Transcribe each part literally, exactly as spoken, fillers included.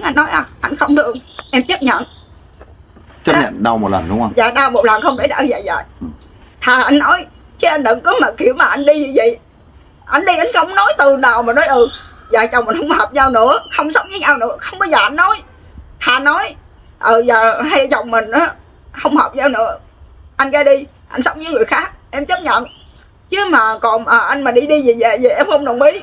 anh nói à, anh không được, em chấp nhận. Chấp à, nhận đau một lần đúng không? Dạ đau một lần không để đau dài dài. Ừ. Thà anh nói chứ anh đừng có mà kiểu mà anh đi như vậy. Anh đi anh không nói từ nào mà nói ừ vợ chồng mình không hợp nhau nữa, không sống với nhau nữa, không bao giờ anh nói. Thà nói ừ giờ hai chồng mình á không hợp nhau nữa, anh ra đi, anh sống với người khác, em chấp nhận. Chứ mà còn à, anh mà đi đi về về về em không đồng ý.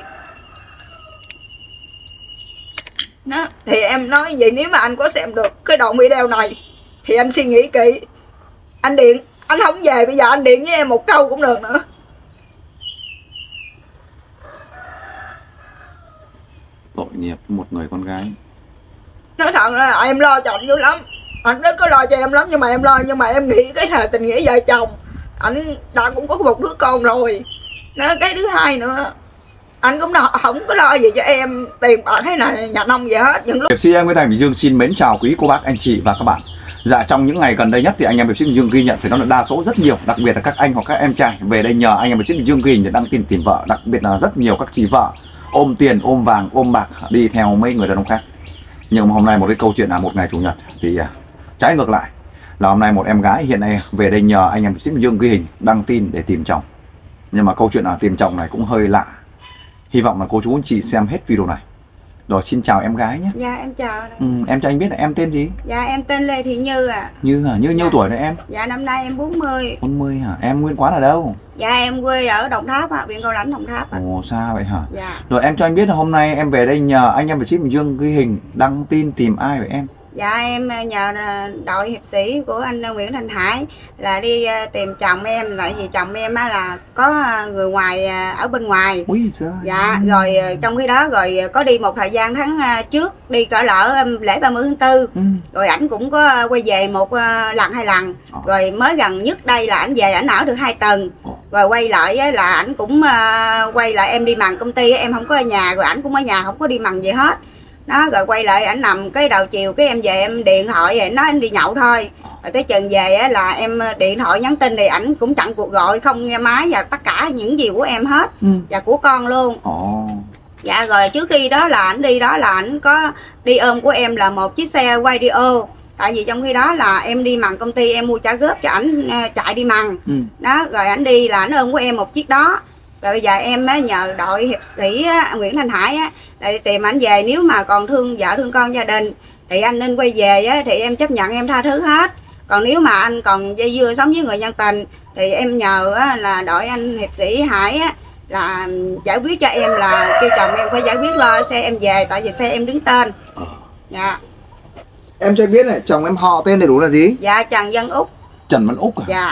Đó, thì em nói vậy, nếu mà anh có xem được cái đoạn video này thì anh suy nghĩ kỹ. Anh điện, anh không về bây giờ anh điện với em một câu cũng được nữa. Tội nghiệp một người con gái. Nói thật là em lo cho anh dữ lắm. Anh rất có lo cho em lắm, nhưng mà em lo, nhưng mà em nghĩ cái là tình nghĩa vợ chồng. Anh đã cũng có một đứa con rồi. Nó cái thứ hai nữa, anh cũng lo, không có lo gì cho em tiền bạc hay là nhà nông gì hết. Những lúc Hiệp sĩ em Nguyễn Thành Bình Dương xin mến chào quý cô bác, anh chị và các bạn. Dạ, trong những ngày gần đây nhất thì anh em Hiệp sĩ Bình Dương ghi nhận phải nói là đa số rất nhiều, đặc biệt là các anh hoặc các em trai về đây nhờ anh em Hiệp sĩ Bình Dương ghi để đăng tin tìm vợ, đặc biệt là rất nhiều các chị vợ ôm tiền, ôm vàng, ôm bạc đi theo mấy người đàn ông khác. Nhưng mà hôm nay một cái câu chuyện là một ngày chủ nhật thì trái ngược lại, là hôm nay một em gái hiện nay về đây nhờ anh em Hiệp sĩ Bình Dương ghi hình đăng tin để tìm chồng. Nhưng mà câu chuyện là tìm chồng này cũng hơi lạ. Hy vọng là cô chú anh chị xem hết video này. Rồi xin chào em gái nhé. Dạ em chào. Ừ, em cho anh biết là em tên gì? Dạ em tên Lê Thị Như à. Như hả? Như nhiêu dạ. tuổi đấy em? Dạ năm nay em bốn mươi. bốn mươi hả? Em nguyên quán ở đâu? Dạ em quê ở Đồng Tháp ạ, huyện Cao Lãnh, Đồng Tháp ạ. Ồ xa vậy hả? Dạ. Rồi em cho anh biết là hôm nay em về đây nhờ anh em Hiệp sĩ Bình Dương ghi hình đăng tin tìm ai vậy em? Dạ em nhờ đội hiệp sĩ của anh Nguyễn Thành Hải là đi tìm chồng em, tại vì chồng em á là có người ngoài ở bên ngoài. Úi giời. Dạ rồi trong khi đó rồi có đi một thời gian tháng trước, đi cỡ lỡ lễ ba mươi tháng tư. Ừ. Rồi ảnh cũng có quay về một lần hai lần. Ờ. Rồi mới gần nhất đây là ảnh về, ảnh ở được hai tuần. Ờ. Rồi quay lại là ảnh cũng quay lại em đi mần công ty, em không có ở nhà, rồi ảnh cũng ở nhà không có đi mần gì hết. Đó, rồi quay lại ảnh nằm cái đầu chiều cái em về em điện thoại rồi nói anh đi nhậu thôi. Rồi tới chừng về á là em điện thoại nhắn tin thì ảnh cũng chặn cuộc gọi, không nghe máy và tất cả những gì của em hết. Ừ. Và của con luôn. Ồ. Dạ rồi trước khi đó là ảnh đi đó là ảnh có đi ôm của em là một chiếc xe quay video. Tại vì trong khi đó là em đi mần công ty, em mua trả góp cho ảnh chạy đi mần. Ừ. Đó, rồi ảnh đi là ảnh ôm của em một chiếc đó. Rồi bây giờ em á, nhờ đội hiệp sĩ á, Nguyễn Thành Hải á, để tìm ảnh về. Nếu mà còn thương vợ thương con gia đình thì anh nên quay về á, thì em chấp nhận, em tha thứ hết. Còn nếu mà anh còn dây dưa sống với người nhân tình thì em nhờ á, là đội anh hiệp sĩ Hải á, là giải quyết cho em, là kêu chồng em phải giải quyết lo xe em về, tại vì xe em đứng tên. Dạ. Em cho biết này, chồng em họ tên đầy đủ là gì? Dạ Trần Văn Úc. Trần Văn Úc à? Dạ.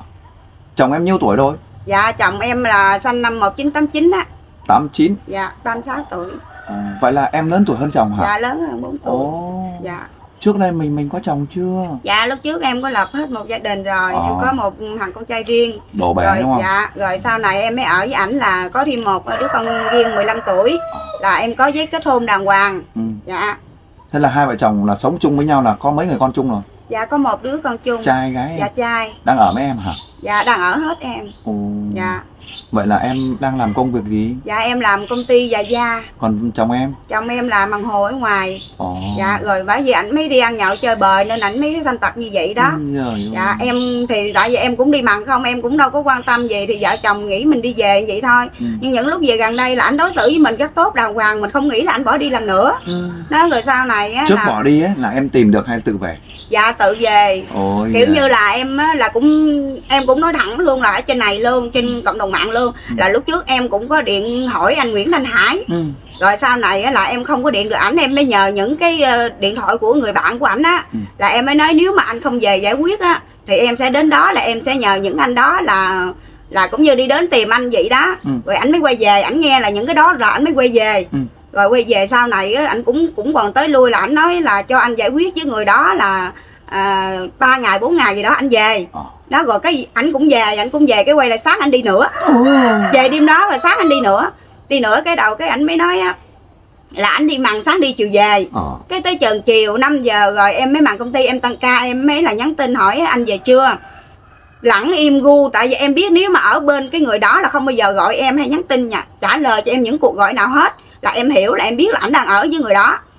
Chồng em nhiêu tuổi rồi? Dạ chồng em là sinh năm một nghìn chín trăm tám mươi chín á. tám chín? Dạ, ba mươi sáu tuổi. À, vậy là em lớn tuổi hơn chồng hả? Dạ lớn hơn bốn tuổi. Ồ. Dạ. Trước đây mình mình có chồng chưa? Dạ lúc trước em có lập hết một gia đình rồi, à. Em có một thằng con trai riêng. Đồ bé rồi, đúng không? Dạ, rồi sau này em mới ở với ảnh là có thêm một đứa con riêng mười lăm tuổi. Là em có giấy kết hôn đàng hoàng. Ừ. Dạ. Thế là hai vợ chồng là sống chung với nhau là có mấy người con chung rồi? Dạ có một đứa con chung. Trai gái? Dạ trai. Đang ở với em hả? Dạ đang ở hết em. Ồ. Dạ. Vậy là em đang làm công việc gì? Dạ em làm công ty giày da. Còn chồng em? Chồng em làm bằng hồ ở ngoài. Ồ. Dạ rồi bởi vì ảnh mới đi ăn nhậu chơi bời nên ảnh mới sanh tật như vậy đó. Ừ, dạ em thì tại vì em cũng đi mần không, em cũng đâu có quan tâm gì, thì vợ chồng nghĩ mình đi về vậy thôi. Ừ. Nhưng những lúc về gần đây là ảnh đối xử với mình rất tốt đàng hoàng, mình không nghĩ là ảnh bỏ đi lần nữa. Ừ. Đó rồi sau này á, trước là... bỏ đi á là em tìm được hay tự về? Dạ tự về. Ôi kiểu dạ. Như là em á, là cũng em cũng nói thẳng luôn là ở trên này luôn, trên cộng đồng mạng luôn. Ừ. Là lúc trước em cũng có điện hỏi anh Nguyễn Thành Hải. Ừ. Rồi sau này á, là em không có điện được ảnh, em mới nhờ những cái điện thoại của người bạn của ảnh á. Ừ. Là em mới nói nếu mà anh không về giải quyết á thì em sẽ đến đó, là em sẽ nhờ những anh đó là là cũng như đi đến tìm anh vậy đó. Ừ. Rồi ảnh mới quay về, ảnh nghe là những cái đó rồi ảnh mới quay về. Ừ. Rồi quay về sau này á, ảnh cũng cũng còn tới lui là ảnh nói là cho anh giải quyết với người đó là à, ba ngày bốn ngày gì đó anh về. Ờ. Đó rồi cái ảnh cũng về, ảnh cũng về cái quay lại sáng anh đi nữa. Ờ. Về đêm đó rồi sáng anh đi nữa. Đi nữa cái đầu cái ảnh mới nói á là ảnh đi mần sáng đi chiều về. Ờ. Cái tới chừng chiều năm giờ rồi em mới mần công ty, em tăng ca, em mới là nhắn tin hỏi anh về chưa. Lẳng im gu, tại vì em biết nếu mà ở bên cái người đó là không bao giờ gọi em hay nhắn tin nha, trả lời cho em những cuộc gọi nào hết. Là em hiểu, là em biết là ảnh đang ở với người đó.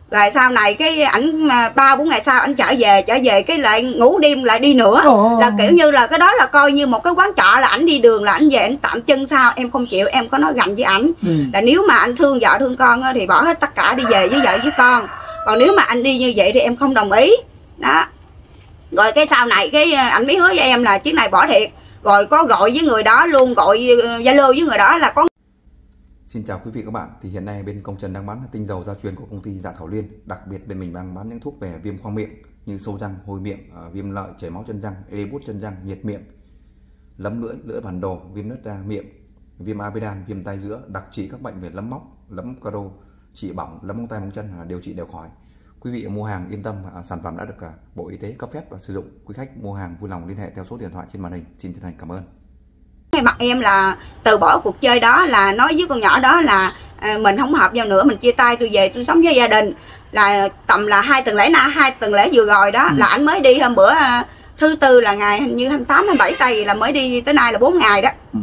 Rồi sau này cái ảnh ba bốn ngày sau ảnh trở về trở về cái lại ngủ đêm lại đi nữa. Ồ. Là kiểu như là cái đó là coi như một cái quán trọ, là ảnh đi đường là ảnh về ảnh tạm chân sao em không chịu. Em có nói gạnh với ảnh ừ. là nếu mà anh thương vợ thương con thì bỏ hết tất cả đi về với vợ với con, còn nếu mà anh đi như vậy thì em không đồng ý đó. Rồi cái sau này cái ảnh mới hứa với em là chuyến này bỏ thiệt, rồi có gọi với người đó luôn, gọi Zalo với người đó là có. Xin chào quý vị các bạn. Thì hiện nay bên Công Trần đang bán tinh dầu gia truyền của công ty Dạ Thảo Liên. Đặc biệt bên mình đang bán những thuốc về viêm khoang miệng như sâu răng, hôi miệng, viêm lợi, chảy máu chân răng, ê bút chân răng, nhiệt miệng, lấm lưỡi, lưỡi bản đồ, viêm nứt da miệng, viêm amidan, viêm tai giữa, đặc trị các bệnh về lấm móc, lấm caro, trị bỏng, lấm móng tay móng chân, điều trị đều khỏi. Quý vị mua hàng yên tâm, sản phẩm đã được Bộ Y tế cấp phép và sử dụng. Quý khách mua hàng vui lòng liên hệ theo số điện thoại trên màn hình. Xin chân thành cảm ơn. Cái mặt em là từ bỏ cuộc chơi đó, là nói với con nhỏ đó là à, mình không hợp nhau nữa, mình chia tay, tôi về tôi sống với gia đình. Là tầm là hai tuần lễ na hai tuần lễ vừa rồi đó ừ. là anh mới đi hôm bữa à, thứ tư là ngày hình như hai mươi tám hai mươi bảy tây là mới đi, tới nay là bốn ngày đó. Ừ.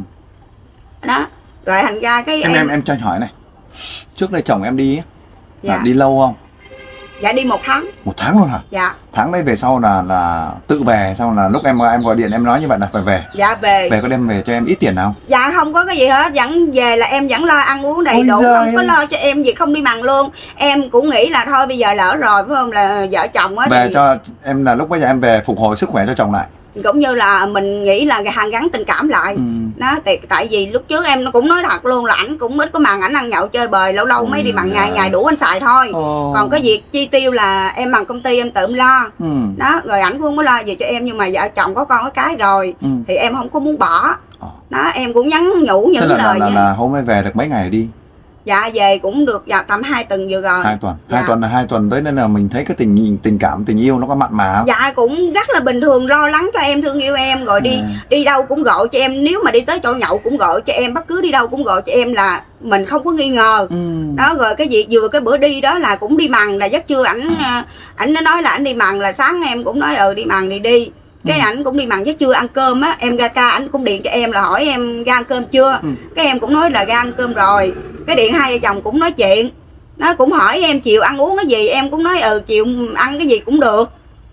Đó. Rồi thành ra cái em em em, em cho anh hỏi này. Trước đây chồng em đi dạ. là đi lâu không? Dạ đi một tháng. Một tháng luôn hả? Dạ. Tháng đấy về sau là là tự về, xong là lúc em em gọi điện em nói như vậy là phải về. Dạ về. Về có đem về cho em ít tiền nào? Dạ không có cái gì hết, vẫn về là em vẫn lo ăn uống đầy đủ, không có lo cho em gì, không đi mặn luôn. Em cũng nghĩ là thôi bây giờ lỡ rồi phải không, là vợ chồng á. Về thì... cho em là lúc bây giờ em về phục hồi sức khỏe cho chồng lại. Cũng như là mình nghĩ là hàn gắn tình cảm lại ừ. đó. Tại, tại vì lúc trước em nó cũng nói thật luôn là ảnh cũng ít có mặn, ảnh ăn nhậu chơi bời, lâu lâu ừ. mới đi mặn ngày ngày đủ anh xài thôi. Ồ. Còn cái việc chi tiêu là em bằng công ty em tự lo ừ. đó. Rồi ảnh cũng không có lo gì cho em, nhưng mà vợ chồng có con có cái rồi ừ. thì em không có muốn bỏ Ồ. đó. Em cũng nhắn nhủ những là, lời là, là, là hôm nay về được mấy ngày đi? Dạ về cũng được dạ, tầm hai tuần vừa rồi. Hai tuần, dạ. hai tuần là hai tuần tới nên là mình thấy cái tình tình cảm tình yêu nó có mặn mà. Dạ cũng rất là bình thường, lo lắng cho em, thương yêu em, rồi đi à. đi đâu cũng gọi cho em, nếu mà đi tới chỗ nhậu cũng gọi cho em, bất cứ đi đâu cũng gọi cho em, là mình không có nghi ngờ. Ừ. Đó. Rồi cái việc vừa cái bữa đi đó là cũng đi mần, là giấc trưa ảnh ảnh nó nói là ảnh đi mần, là sáng em cũng nói ừ đi mần thì đi. Cái ảnh cũng đi mần giấc trưa ăn cơm á, em ra ca ảnh cũng điện cho em là hỏi em ra ăn cơm chưa. Ừ. Cái em cũng nói là ra ăn cơm rồi. Cái điện hai vợ chồng cũng nói chuyện, nó cũng hỏi em chiều ăn uống cái gì, em cũng nói ừ chiều ăn cái gì cũng được.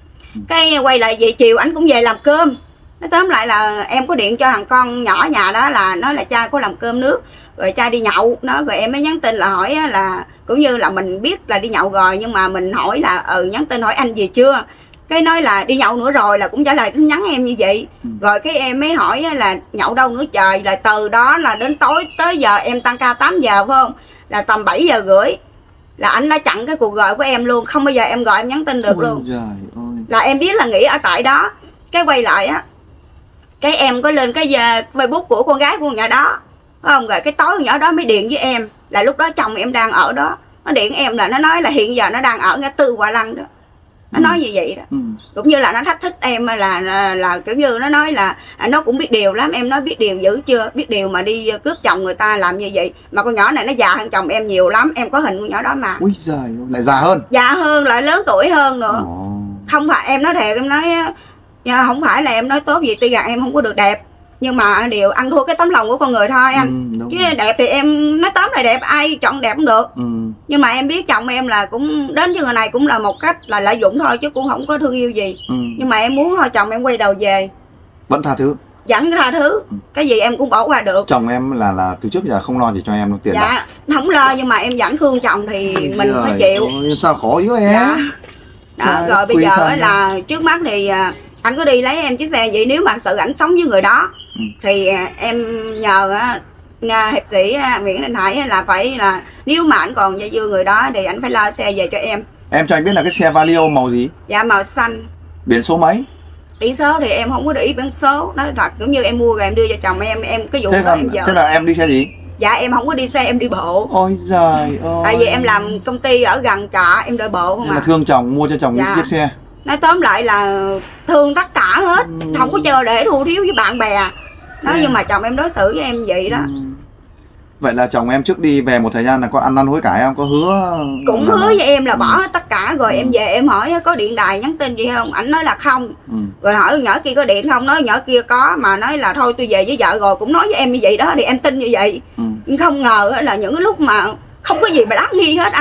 Cái quay lại vậy chiều ảnh cũng về làm cơm. Nó tóm lại là em có điện cho thằng con nhỏ nhà đó là nói là cha có làm cơm nước, rồi cha đi nhậu. Nó rồi em mới nhắn tin là hỏi là cũng như là mình biết là đi nhậu rồi, nhưng mà mình hỏi là ừ nhắn tin hỏi anh về chưa. Cái nói là đi nhậu nữa rồi, là cũng trả lời tin nhắn em như vậy. Ừ. Rồi cái em mới hỏi là nhậu đâu nữa trời, là từ đó là đến tối tới giờ em tăng ca tám giờ phải không, là tầm bảy giờ rưỡi là anh đã chặn cái cuộc gọi của em luôn, không bao giờ em gọi em nhắn tin được. Ôi luôn ơi. Là em biết là nghỉ ở tại đó. Cái quay lại á, cái em có lên cái Facebook của con gái của con nhỏ đó phải không, rồi cái tối con nhỏ đó mới điện với em, là lúc đó chồng em đang ở đó, nó điện em là nó nói là hiện giờ nó đang ở ngã tư Hòa Lăng đó. Nó ừ. nói như vậy đó. Ừ. Cũng như là nó thách thức em là là, là là kiểu như nó nói là à, nó cũng biết điều lắm. Em nói biết điều dữ chưa, biết điều mà đi cướp chồng người ta làm như vậy. Mà con nhỏ này nó già hơn chồng em nhiều lắm, em có hình con nhỏ đó mà. Úi giời, lại già hơn. Già hơn, lại lớn tuổi hơn nữa. Ồ. Không phải em nói thiệt, em nói không phải là em nói tốt gì, tuy rằng em không có được đẹp, nhưng mà điều ăn thua cái tấm lòng của con người thôi anh. Ừ, chứ rồi. Đẹp thì em nói tóm là đẹp, ai chọn đẹp cũng được. Ừ. Nhưng mà em biết chồng em là cũng đến với người này cũng là một cách là lợi dụng thôi, chứ cũng không có thương yêu gì. Ừ. Nhưng mà em muốn thôi chồng em quay đầu về. Vẫn tha thứ. Vẫn tha thứ. Ừ. Cái gì em cũng bỏ qua được. Chồng em là là từ trước giờ không lo gì cho em đâu, tiền dạ bạc. Không lo, nhưng mà em vẫn thương chồng thì Ôi mình phải chịu. Ôi, sao khổ dữ em. Dạ. Đó. Trời, rồi bây giờ là trước mắt thì anh có đi lấy em chiếc xe vậy, nếu mà sự ảnh sống với người đó ừ. thì em nhờ hiệp sĩ Nguyễn Đình Hải là phải là nếu mà anh còn dây dưa người đó thì anh phải lo xe về cho em. Em cho anh biết là cái xe Vario màu gì? Dạ màu xanh. Biển số mấy? Biển số thì em không có để ý biển số, nó thật cũng như em mua rồi em đưa cho chồng em, em cái vụ thế đó là, em vợ. Thế là em đi xe gì? Dạ em không có đi xe, em đi bộ. Ôi giời ơi. Tại vì em làm công ty ở gần trọ, em đợi bộ không. Nhưng mà thương chồng mua cho chồng dạ. chiếc xe. Nói tóm lại là thương tất cả hết, ừ. không có chờ để thu thiếu với bạn bè. Đó, nhưng mà chồng em đối xử với em vậy đó. Ừ. Vậy là chồng em trước đi về một thời gian là có ăn năn hối cải không? Có hứa... Cũng hứa với em là bỏ hết tất cả rồi. Ừ. Em về em hỏi có điện đài nhắn tin gì không? Ảnh nói là không. Ừ. Rồi hỏi nhỏ kia có điện không? Nói nhỏ kia có, mà nói là thôi tôi về với vợ rồi. Cũng nói với em như vậy đó, thì em tin như vậy. Ừ. Nhưng không ngờ là những cái lúc mà không có gì mà đáng nghi hết anh. Ừ.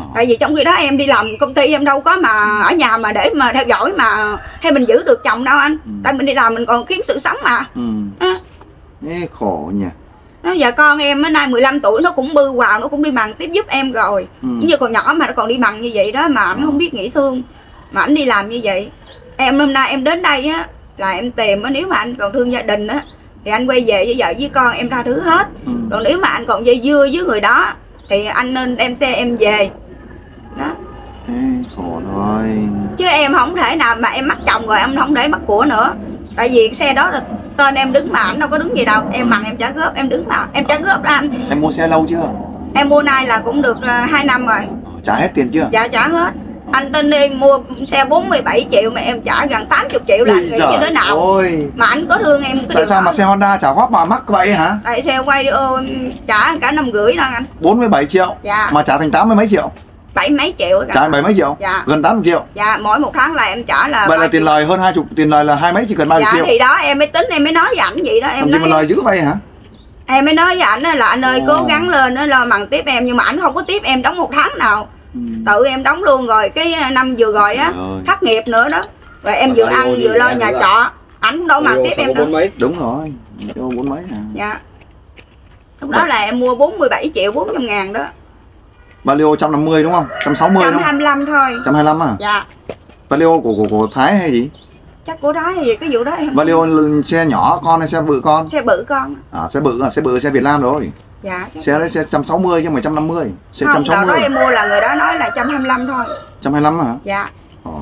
Tại vì trong khi đó em đi làm công ty em đâu có mà ở nhà mà để mà theo dõi mà hay mình giữ được chồng đâu anh. Ừ. Tại mình đi làm mình còn kiếm sự sống mà. Ừ. À. Ê, khổ nhỉ. Nó giờ con em mới nay mười lăm tuổi nó cũng bư vào, nó cũng đi bằng tiếp giúp em rồi. Ừ. Như còn nhỏ mà nó còn đi bằng như vậy đó mà anh không biết nghĩ thương. Mà anh đi làm như vậy. Em hôm nay em đến đây á là em tìm á, nếu mà anh còn thương gia đình á thì anh quay về với vợ với con em tha thứ hết. Ừ. Còn nếu mà anh còn dây dưa với người đó thì anh nên đem xe em về. Đó. Ê, khổ thôi. Chứ em không thể nào mà em mắc chồng rồi em không để mắc của nữa. Tại vì cái xe đó là tên em đứng mà anh đâu có đứng gì đâu. Em bằng em trả góp, em đứng mà em trả góp đó anh. Em mua xe lâu chưa? Em mua nay là cũng được uh, hai năm rồi. Trả hết tiền chưa? Dạ trả hết. Anh tin đi mua xe bốn mươi bảy triệu mà em trả gần tám mươi triệu là anh nghĩ như thế nào. Ôi. Mà anh có thương em. Tại sao mà xe Honda trả góp mà mắc vậy hả? Tại xe quay ô trả cả năm rưỡi đó anh. bốn mươi bảy triệu? Dạ. Mà trả thành tám mươi mấy triệu? Bảy mấy triệu cả. Trả bảy mấy triệu? Dạ. Gần tám mươi triệu? Dạ, mỗi một tháng là em trả là vậy là tiền lời hơn hai chục, tiền lời là hai mấy chỉ cần ba mươi dạ, triệu. Thì đó em mới tính em mới nói với ảnh vậy đó em. Làm nói gì mà lời dữ vậy hả? Em mới nói với ảnh là anh ơi, cố gắng lên nó lo bằng tiếp em, nhưng mà ảnh không có tiếp em đóng một tháng nào. Ừ. Tự em đóng luôn rồi, cái năm vừa rồi á thất nghiệp nữa đó. Rồi em vừa ăn vừa lo nhà trọ, ảnh đâu bằng tiếp em nữa. Đúng rồi, bốn mấy à. Dạ. Lúc đó là em mua bốn mươi bảy triệu bốn trăm ngàn đó. Valio một trăm năm mươi đúng không? một trăm sáu mươi đúng không? một trăm hai mươi lăm thôi. một trăm hai mươi lăm à? Dạ. Valio của, của của Thái hay gì? Chắc của Thái hay gì, cái vụ đó em. Valio xe nhỏ con hay xe bự con? Xe bự con. À, xe bự là xe bự xe Việt Nam rồi. Dạ. Xe đấy xe một trăm sáu mươi chứ không phải một trăm năm mươi. Xe không, một trăm sáu mươi. đó em mua là người đó nói là một trăm hai mươi lăm thôi. một trăm hai mươi lăm hả? Dạ. Ồ.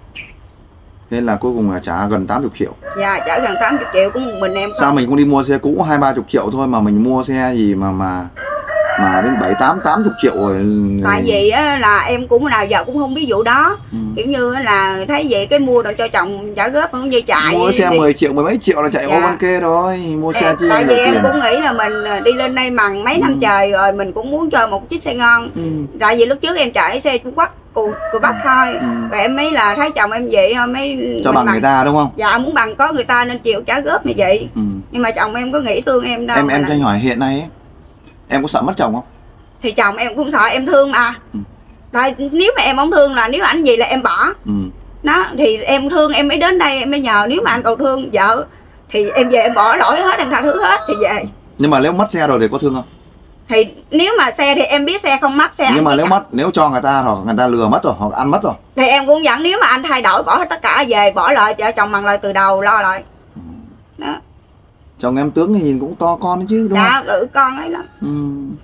Thế là cuối cùng là trả gần tám mươi triệu. Dạ, trả gần tám mươi triệu của một mình em. Sao mình không đi mua xe cũ hai ba chục triệu thôi mà mình mua xe gì mà mà mà đến bảy tám tám chục triệu rồi. Tại vì á, là em cũng nào giờ cũng không biết vụ đó. Ừ. Kiểu như là thấy vậy cái mua được cho chồng trả góp cũng như chạy. Mua xe đi. mười triệu mười mấy triệu là chạy dạ. ô ban kê rồi. Mua xe chi. Tại vì em tiền. Cũng nghĩ là mình đi lên đây mằng mấy ừ. năm trời rồi mình cũng muốn cho một chiếc xe ngon. Ừ. Tại vì lúc trước em chạy xe Trung Quốc của, của Bắc thôi. Ừ. Và em mới là thấy chồng em vậy thôi mới cho bằng, bằng người ta đúng không? Dạ muốn bằng có người ta nên chịu trả góp như vậy. Ừ. Nhưng mà chồng em có nghĩ thương em đâu. Em em cho anh hỏi hiện nay ấy, em có sợ mất chồng không? Thì chồng em cũng sợ em thương mà. Ừ. Tại nếu mà em không thương là nếu anh gì là em bỏ. Ừ. Đó thì em thương em mới đến đây em mới nhờ, nếu mà anh còn thương vợ thì em về em bỏ lỗi hết, em tha thứ hết thì về. Nhưng mà nếu mất xe rồi thì có thương không? Thì nếu mà xe thì em biết xe không mất xe. Nhưng mà nếu mất, nếu cho người ta hoặc người ta lừa mất rồi hoặc ăn mất rồi thì em cũng dẫn, nếu mà anh thay đổi bỏ hết tất cả về, bỏ lại cho chồng bằng lại từ đầu lo lại. Ừ. Đó. Chồng em tướng thì nhìn cũng to con đấy chứ đúng dạ, không? Dạ, ừ, con ấy lắm. Ừ.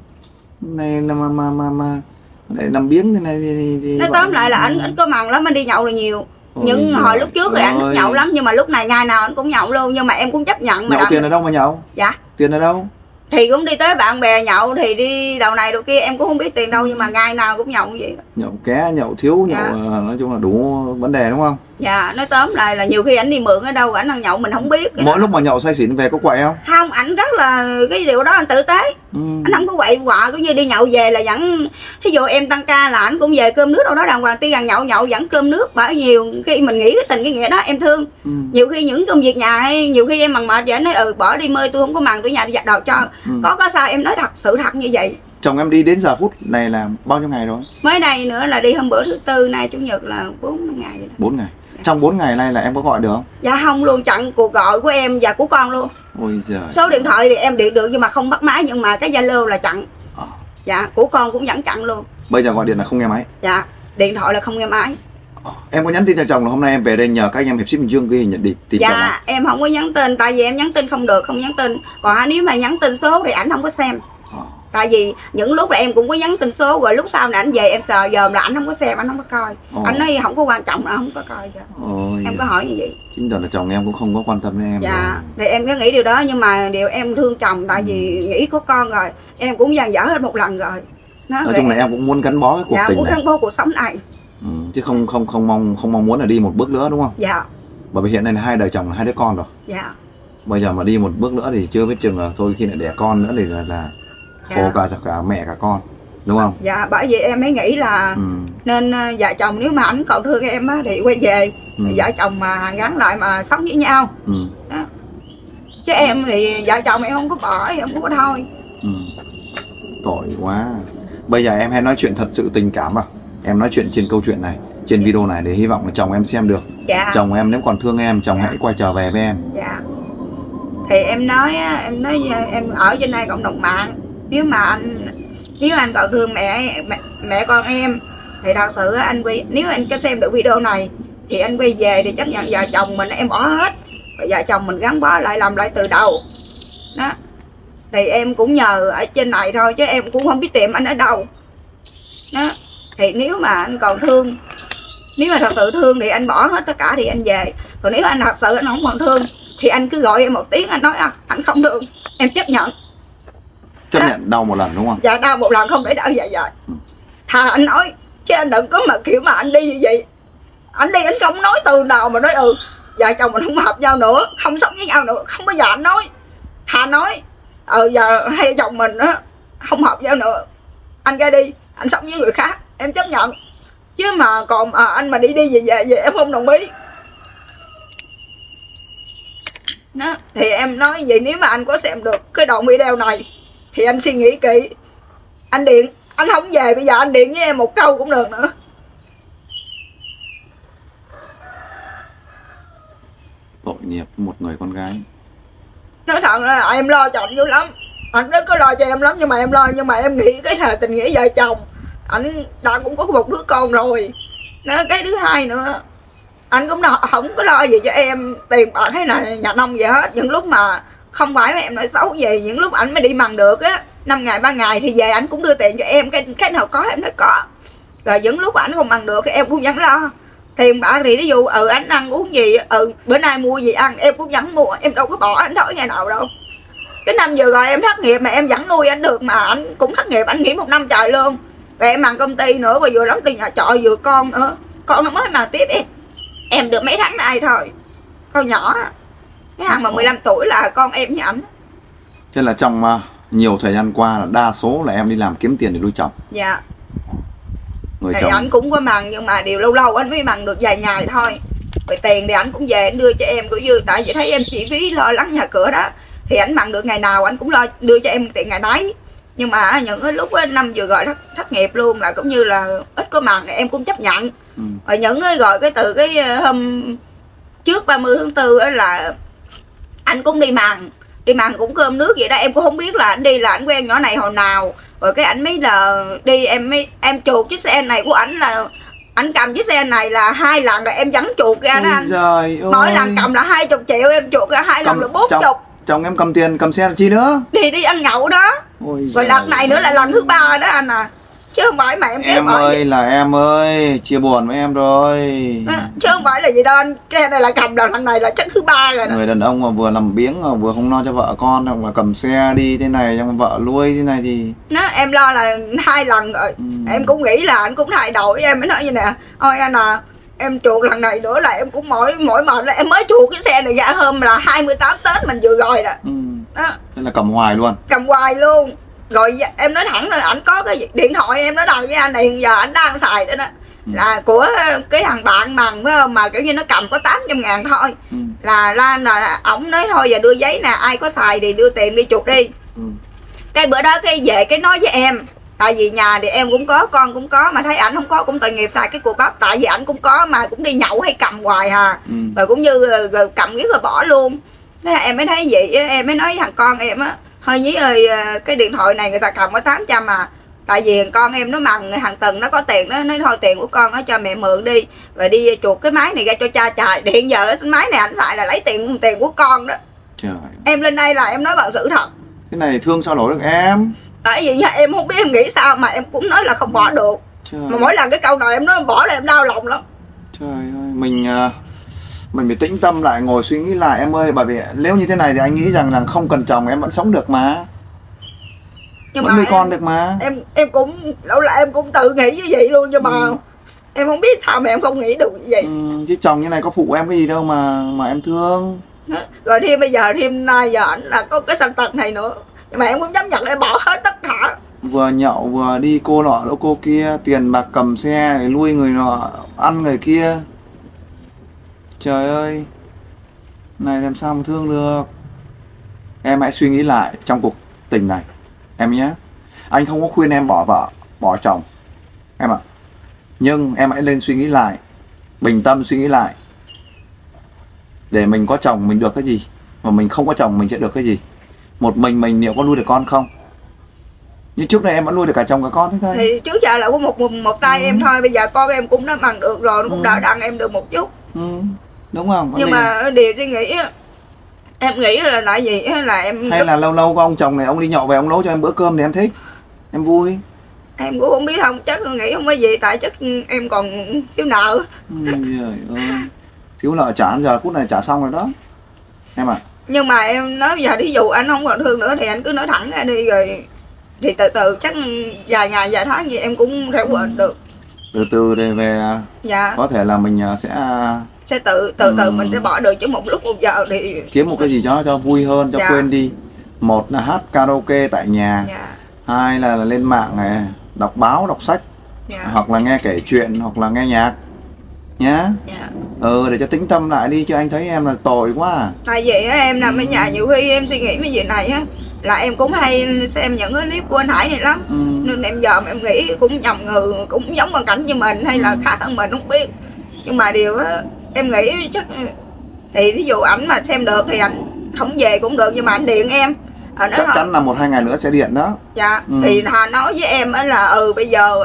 Này là mà mà mà mà để nằm biếng thế này thì, thì nói tóm lại là anh anh có mần lắm, anh đi nhậu là nhiều. Ôi nhưng giời, hồi lúc trước thì anh nhậu lắm, nhưng mà lúc này ngày nào anh cũng nhậu luôn, nhưng mà em cũng chấp nhận. Mà nhậu tiền ở đâu mà nhậu? Dạ. Tiền ở đâu? Thì cũng đi tới bạn bè nhậu, thì đi đầu này đầu kia em cũng không biết tiền đâu, nhưng mà ngày nào cũng nhậu như vậy. Nhậu ké, nhậu thiếu, dạ. nhậu nói chung là đủ vấn đề đúng không? Dạ, nói tóm lại là nhiều khi ảnh đi mượn ở đâu ảnh đang nhậu mình không biết. Mỗi đó. Lúc mà nhậu say xỉn về có quậy không? Không, ảnh rất là cái điều đó anh tử tế. Ừ. Anh không có quậy quạ, cũng như đi nhậu về là vẫn, thí dụ em tăng ca là ảnh cũng về cơm nước đâu đó đàng hoàng, tuy rằng nhậu nhậu vẫn cơm nước, bởi nhiều khi mình nghĩ cái tình cái nghĩa đó em thương. Ừ. Nhiều khi những công việc nhà hay nhiều khi em mần mệt vậy anh nói ừ bỏ đi mơi tôi không có mần, tôi nhà đi giặt đồ cho. Ừ. Có có sao em nói thật sự thật như vậy. Chồng em đi đến giờ phút này là bao nhiêu ngày rồi? Mới đây nữa là đi hôm bữa thứ tư, nay chủ nhật là bốn ngày vậy đó. bốn ngày. Dạ. Trong bốn ngày nay là em có gọi được không? Dạ không luôn, chặn cuộc gọi của em và của con luôn. Ôi giời. Số điện thoại thì em điện được nhưng mà không bắt máy, nhưng mà cái Zalo là chặn. À. Dạ, của con cũng vẫn chặn luôn. Bây giờ gọi điện là không nghe máy? Dạ, điện thoại là không nghe máy. À. Em có nhắn tin cho chồng là hôm nay em về đây nhờ các anh em hiệp sĩ Bình Dương ghi nhận đi tìm dạ, chồng không? Dạ, em không có nhắn tin, tại vì em nhắn tin không được, không nhắn tin. Còn nếu mà nhắn tin số thì ảnh không có xem. À. Tại vì những lúc là em cũng có nhắn tin số, rồi lúc sau này anh về em sờ dòm là anh không có xem, anh không có coi. Ồ. Anh nói không có quan trọng là không có coi cho. Ôi, em có hỏi như vậy. Chính là chồng em cũng không có quan tâm đến em. Dạ, rồi. Thì em có nghĩ điều đó, nhưng mà điều em thương chồng, tại vì nghĩ có con rồi, em cũng dàn dở hết một lần rồi. Nó nói chung là em cũng muốn gắn bó cái cuộc dạ, tình muốn này. gắn bó cuộc sống này. Ừ, chứ không không không mong không mong muốn là đi một bước nữa đúng không? Dạ. Bởi vì hiện nay là hai đời chồng là hai đứa con rồi. Dạ. Bây giờ mà đi một bước nữa thì chưa biết chừng là thôi khi lại đẻ con nữa thì là, là khổ dạ. cả cả mẹ cả con đúng không? Dạ, bởi vì em mới nghĩ là ừ. nên vợ chồng nếu mà ảnh còn thương em á thì quay về, ừ. vợ chồng mà gắn lại mà sống với nhau. Ừ. Đó. Chứ em thì vợ chồng em không có bỏ, em không có thôi. Ừ. Tội quá. Bây giờ em hay nói chuyện thật sự tình cảm à? em nói chuyện trên câu chuyện này, trên video này để hy vọng là chồng em xem được. Dạ. Chồng em nếu còn thương em, chồng Dạ. hãy quay trở về với em. Dạ. Thì em nói em nói em ở trên đây cộng đồng mạng, nếu mà anh nếu anh còn thương mẹ mẹ, mẹ con em thì thật sự anh quay, nếu anh có xem được video này thì anh quay về thì chấp nhận vợ chồng mình em bỏ hết, rồi vợ chồng mình gắn bó lại làm lại từ đầu đó. Thì em cũng nhờ ở trên này thôi chứ em cũng không biết tìm anh ở đâu đó. Thì nếu mà anh còn thương, nếu mà thật sự thương thì anh bỏ hết tất cả thì anh về. Còn nếu anh thật sự anh không còn thương thì anh cứ gọi em một tiếng, anh nói à, anh không thương, em chấp nhận. Chấp đó. nhận đau một lần đúng không? Dạ đau một lần không để đau dài dài. Thà anh nói chứ anh đừng có mà kiểu mà anh đi như vậy. Anh đi anh không nói từ nào mà nói ừ vợ chồng mình không hợp nhau nữa, không sống với nhau nữa, không bao giờ anh nói. Thà nói ừ giờ hai chồng mình á không hợp nhau nữa, anh ra đi anh sống với người khác, em chấp nhận. Chứ mà còn à, anh mà đi đi về về, về em không đồng ý đó. Thì em nói vậy, nếu mà anh có xem được cái đoạn video này thì anh suy nghĩ kỹ, anh điện, anh không về bây giờ anh điện với em một câu cũng được nữa. Tội nghiệp một người con gái. Nói thật là em lo cho anh dữ lắm, anh rất có lo cho em lắm, nhưng mà em lo nhưng mà em nghĩ cái là tình nghĩa vợ chồng, anh đã cũng có một đứa con rồi nó. Cái thứ hai nữa, anh cũng lo, không có lo gì cho em tiền bạc hay là nhà nông gì hết. Những lúc mà không phải mà em nói xấu gì, những lúc anh mới đi mần được á, năm ngày ba ngày thì về anh cũng đưa tiền cho em, cái cái nào có em nói có. Rồi những lúc anh không mần được thì em cũng vẫn lo tiền bạc. Thì ví dụ ừ anh ăn uống gì, ừ bữa nay mua gì ăn em cũng vẫn mua, em đâu có bỏ anh đói ngày nào đâu. Cái năm vừa rồi em thất nghiệp mà em vẫn nuôi anh được, mà anh cũng thất nghiệp, anh nghỉ một năm trời luôn. Rồi em bằng công ty nữa, và vừa đóng tiền nhà trọ vừa con nữa, con nó mới mà tiếp em em được mấy tháng nay thôi, con nhỏ cái thằng mà mười lăm tuổi là con em với ảnh. Thế là trong uh, nhiều thời gian qua là đa số là em đi làm kiếm tiền để nuôi chồng. Dạ. Người Thì chồng ảnh cũng có mần, nhưng mà điều lâu lâu anh mới mần được vài ngày thôi. Rồi tiền thì ảnh cũng về anh đưa cho em, cũng như tại vì thấy em chi phí lo lắng nhà cửa đó, thì ảnh mần được ngày nào anh cũng lo đưa cho em tiền ngày đấy. Nhưng mà những cái lúc năm vừa rồi thất, thất nghiệp luôn là cũng như là ít có mần, em cũng chấp nhận. Ừ. Rồi những cái rồi cái từ cái hôm trước ba mươi tháng tư là anh cũng đi mần, đi mần cũng cơm nước vậy đó, em cũng không biết là anh đi là anh quen nhỏ này hồi nào. Rồi cái ảnh mới là đi, em mới em chuột chiếc xe này của ảnh là anh cầm chiếc xe này là hai lần rồi em vẫn chuột ra đó anh. Mỗi lần cầm là hai chục triệu, em chuột ra hai lần là bốn chục. Chồng em cầm tiền cầm xe là chi nữa? Đi đi ăn nhậu đó. Ôi rồi lần này nữa là lần thứ ba đó anh à, chứ không phải mà em em ơi vậy. Là em ơi chia buồn với em rồi à, chứ không phải là gì đâu anh. Xe này là cầm là lần này là chắc thứ ba rồi đó. Người đàn ông mà vừa làm biếng mà vừa không lo cho vợ con, mà cầm xe đi thế này nhưng mà vợ nuôi thế này thì nó em lo là hai lần rồi. Ừ. Em cũng nghĩ là anh cũng thay đổi, em mới nói như nè, ôi anh à em chuột lần này nữa là em cũng mỏi mỏi mệt là em mới chuột cái xe này ra hôm là hai mươi tám Tết mình vừa rồi đó. Ừ. Đó. Thế là cầm hoài luôn. Cầm hoài luôn. Rồi em nói thẳng là ảnh có cái điện thoại em nói đầu với anh này hiện giờ anh đang xài đó đó. Ừ. Là của cái thằng bạn mần phải không, mà kiểu như nó cầm có tám trăm ngàn thôi. Ừ. Là Lan là ổng nói thôi giờ đưa giấy nè, ai có xài thì đưa tiền đi chuột đi. Ừ. Cái bữa đó cái về cái nói với em, tại vì nhà thì em cũng có, con cũng có, mà thấy ảnh không có cũng tội nghiệp xài cái cục bắp, tại vì ảnh cũng có mà cũng đi nhậu hay cầm hoài hà. Ừ. Rồi cũng như rồi cầm riết rồi bỏ luôn. Thế em mới thấy vậy, em mới nói với thằng con em á, thôi Nhí ơi cái điện thoại này người ta cầm có tám trăm à, tại vì con em nó mần hàng tuần nó có tiền, nó nói thôi tiền của con nó cho mẹ mượn đi, rồi đi chuột cái máy này ra cho cha xài. Hiện giờ cái máy này anh xài là lấy tiền tiền của con đó. Trời. Em lên đây là em nói bằng sự thật. Cái này thương sao nổi được em. Tại vì em không biết em nghĩ sao mà em cũng nói là không bỏ được. Trời. Mà mỗi lần cái câu nào em nói bỏ là em đau lòng lắm. Trời ơi, mình mình phải tĩnh tâm lại, ngồi suy nghĩ lại em ơi, bởi vì nếu như thế này thì anh nghĩ rằng là không cần chồng em vẫn sống được mà. Nhưng vẫn mà nuôi em, con được mà. Em em cũng lâu là em cũng tự nghĩ như vậy luôn, nhưng mà ừ. em không biết sao mà em không nghĩ được như vậy. Ừ, chứ chồng như này có phụ em cái gì đâu mà mà em thương. Rồi thêm bây giờ thêm nay giờ ảnh là có cái sanh tật này nữa, nhưng mà em cũng chấp nhận em bỏ hết tất cả. Vừa nhậu vừa đi cô nọ đâu cô kia, tiền bạc cầm xe để nuôi người nọ ăn người kia. Trời ơi, này làm sao mà thương được. Em hãy suy nghĩ lại trong cuộc tình này em nhé. Anh không có khuyên em bỏ vợ, bỏ chồng em ạ. Nhưng em hãy lên suy nghĩ lại, bình tâm suy nghĩ lại. Để mình có chồng mình được cái gì, mà mình không có chồng mình sẽ được cái gì. Một mình mình liệu có nuôi được con không? Như trước đây em vẫn nuôi được cả chồng cả con thế thôi. Thì trước giờ là có một một, một tay ừ. em thôi, bây giờ con em cũng đã bằng được rồi, nó cũng ừ. đã đặng em được một chút. Ừ. Đúng không? Nhưng mà điều suy nghĩ em nghĩ là tại vì là em hay là lâu lâu có ông chồng này ông đi nhậu về ông nấu cho em bữa cơm thì em thích, em vui. Em cũng không biết, không chắc nghĩ không có gì, tại chắc em còn thiếu nợ. Ừ, ơi. Thiếu nợ trả giờ phút này trả xong rồi đó em ạ. À. Nhưng mà em nói giờ ví dụ anh không còn thương nữa thì anh cứ nói thẳng ra đi, rồi thì từ từ chắc vài ngày vài tháng gì em cũng sẽ quên được. Từ từ để về dạ. Có thể là mình sẽ sẽ tự từ từ ừ. mình sẽ bỏ được, chứ một lúc một giờ thì kiếm một cái gì đó cho vui hơn, cho dạ. quên đi. Một là hát karaoke tại nhà, dạ. hai là, là lên mạng này đọc báo đọc sách, dạ. hoặc là nghe kể chuyện, hoặc là nghe nhạc nhá. Dạ. Ừ, để cho tĩnh tâm lại đi, chứ anh thấy em là tội quá à. Tại vì em nằm ở nhà nhiều khi em suy nghĩ cái gì này á, là em cũng hay xem những cái clip của anh Hải này lắm. Ừ. Nên em giờ em nghĩ cũng nhầm người, cũng giống hoàn cảnh như mình hay là khác hơn mình không biết. Nhưng mà điều á em nghĩ chắc thì ví dụ ảnh mà xem được thì ảnh không về cũng được, nhưng mà anh điện em à, chắc chắn là một hai ngày nữa sẽ điện đó. Dạ. Ừ. Thì Hà nói với em á là ừ bây giờ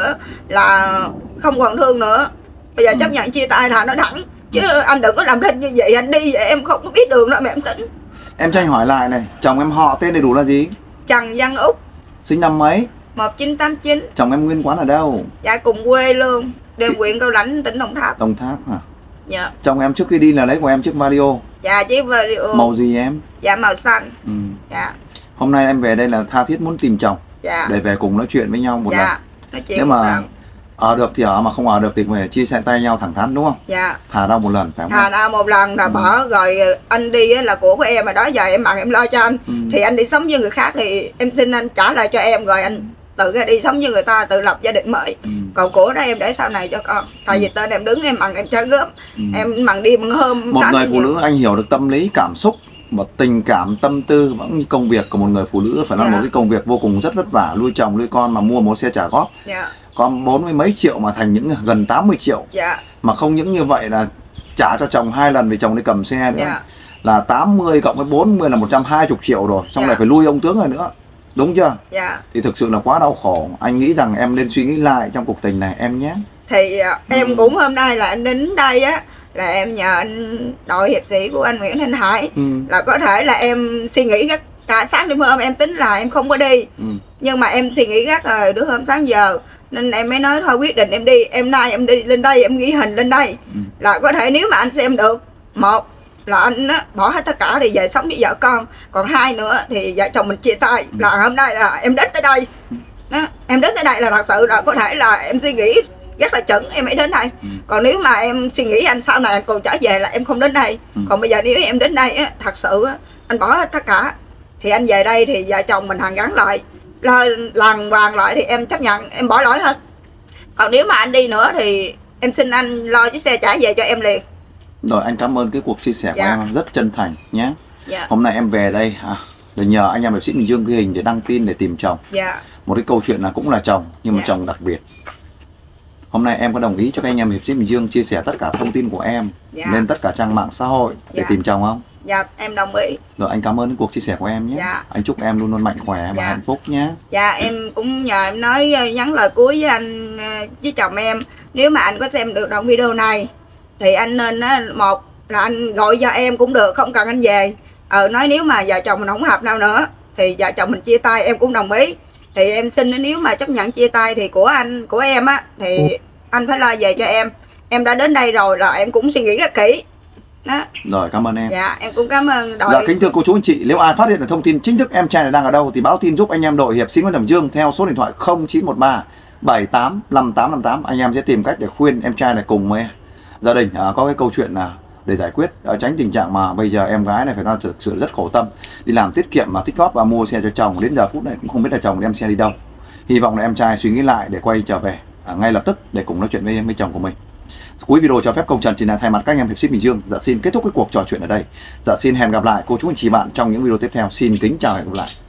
là không còn thương nữa, bây giờ ừ. chấp nhận chia tay. Hà nói thẳng chứ anh đừng có làm thinh như vậy, anh đi vậy em không có biết đường đâu mà em tính. Em cho anh hỏi lại này, chồng em họ tên đầy đủ là gì? Trần Văn Úc. Sinh năm mấy? một chín tám chín. Chồng em nguyên quán ở đâu? Dạ cùng quê luôn, đều huyện Cao Lãnh, tỉnh Đồng Tháp. Đồng Tháp hả? Dạ. Chồng em trước khi đi là lấy của em chiếc Vario. Dạ chiếc Vario. Màu gì em? Dạ màu xanh. Ừ. Dạ. Hôm nay em về đây là tha thiết muốn tìm chồng. Dạ. Để về cùng nói chuyện với nhau một dạ. lần. Nói chuyện nếu một mà lần. Ở được thì ở, mà không ở được thì phải chia sẻ tay nhau thẳng thắn đúng không? Dạ. Thà đau một lần phải không? Thà đau một lần là ừ. bỏ rồi anh đi là của của em, mà đó giờ em bằng em lo cho anh. Ừ. Thì anh đi sống với người khác thì em xin anh trả lại cho em, rồi anh tự ra đi sống với người ta, tự lập gia đình mới. Ừ. Còn của đó em để sau này cho con. Tại vì tên em đứng em bằng em trả góp. Ừ. Em bằng đi bằng hôm. Một người phụ nữ anh hiểu được tâm lý cảm xúc, một tình cảm tâm tư vẫn như công việc của một người phụ nữ, phải là dạ. một cái công việc vô cùng rất vất vả, nuôi chồng nuôi con mà mua một xe trả góp. Dạ. Con bốn mươi mấy triệu mà thành những gần tám mươi triệu. Dạ. Mà không những như vậy là trả cho chồng hai lần vì chồng đi cầm xe nữa. Dạ. Là tám mươi cộng với bốn mươi là một trăm hai mươi triệu rồi, xong dạ. lại phải nuôi ông tướng rồi nữa. Đúng chưa? Dạ. Thì thực sự là quá đau khổ. Anh nghĩ rằng em nên suy nghĩ lại trong cuộc tình này em nhé. Thì uh, em ừ. cũng hôm nay là anh đến đây á, là em nhờ anh đội hiệp sĩ của anh Nguyễn Thanh Hải. Ừ. Là có thể là em suy nghĩ các cả sáng đêm hôm em tính là em không có đi. Ừ. Nhưng mà em suy nghĩ gắt rồi đứa hôm sáng giờ, nên em mới nói thôi quyết định em đi. Em nay em đi lên đây, em ghi hình lên đây. Ừ. Là có thể nếu mà anh xem được, một là anh á, bỏ hết tất cả thì về sống với vợ con. Còn hai nữa thì vợ chồng mình chia tay. Ừ. Là hôm nay là em đến tới đây đó, em đến tới đây là thật sự là có thể là em suy nghĩ rất là chuẩn em mới đến đây. Ừ. Còn nếu mà em suy nghĩ anh sau này anh còn trở về là em không đến đây. Ừ. Còn bây giờ nếu em đến đây á, thật sự á, anh bỏ hết tất cả thì anh về đây thì vợ chồng mình hàn gắn lại, lo làng hoàng lại thì em chấp nhận, em bỏ lỗi hết. Còn nếu mà anh đi nữa thì em xin anh lo chiếc xe trả về cho em liền. Rồi anh cảm ơn cái cuộc chia sẻ dạ. của em rất chân thành nhé. Dạ. Hôm nay em về đây à, để nhờ anh em hiệp sĩ Bình Dương ghi hình để đăng tin để tìm chồng. Dạ. Một cái câu chuyện là cũng là chồng nhưng mà dạ. chồng đặc biệt. Hôm nay em có đồng ý cho các anh em hiệp sĩ Bình Dương chia sẻ tất cả thông tin của em dạ. lên tất cả trang mạng xã hội để dạ. tìm chồng không? Dạ em đồng ý. Rồi anh cảm ơn cái cuộc chia sẻ của em nhé. Dạ. Anh chúc em luôn luôn mạnh khỏe dạ. và hạnh phúc nhé. Dạ em cũng nhờ em nói nhắn lời cuối với anh với chồng em. Nếu mà anh có xem được đoạn video này thì anh nên một là anh gọi cho em cũng được, không cần anh về. Ờ nói nếu mà vợ chồng mình không hợp nào nữa thì vợ chồng mình chia tay em cũng đồng ý. Thì em xin nếu mà chấp nhận chia tay thì của anh của em á thì ừ. anh phải lo về cho em. Em đã đến đây rồi là em cũng suy nghĩ rất kỹ. Đó. Rồi cảm ơn em. Dạ em cũng cảm ơn đội. Dạ kính thưa cô chú anh chị, nếu ai phát hiện được thông tin chính thức em trai này đang ở đâu thì báo tin giúp anh em đội hiệp sĩ Nguyễn Thành Dương theo số điện thoại không chín một ba bảy tám năm tám năm tám. Anh em sẽ tìm cách để khuyên em trai này cùng với gia đình à, có cái câu chuyện là để giải quyết, à, tránh tình trạng mà bây giờ em gái này phải nói thực sự rất khổ tâm, đi làm tiết kiệm mà tích góp và mua xe cho chồng, đến giờ phút này cũng không biết là chồng đem xe đi đâu. Hy vọng là em trai suy nghĩ lại để quay trở về à, ngay lập tức để cùng nói chuyện với với chồng của mình. Cuối video cho phép công Trần chỉ là thay mặt các anh em hiệp sĩ Bình Dương dạ xin kết thúc cái cuộc trò chuyện ở đây. Dạ xin hẹn gặp lại cô chú anh chị bạn trong những video tiếp theo. Xin kính chào và hẹn gặp lại.